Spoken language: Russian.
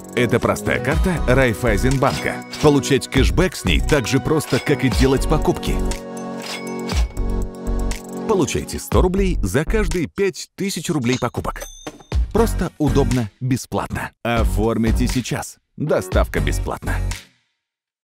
Это простая карта Райффайзенбанка. Получать кэшбэк с ней так же просто, как и делать покупки. Получайте 100 рублей за каждые 5000 рублей покупок. Просто, удобно, бесплатно. Оформите сейчас. Доставка бесплатна.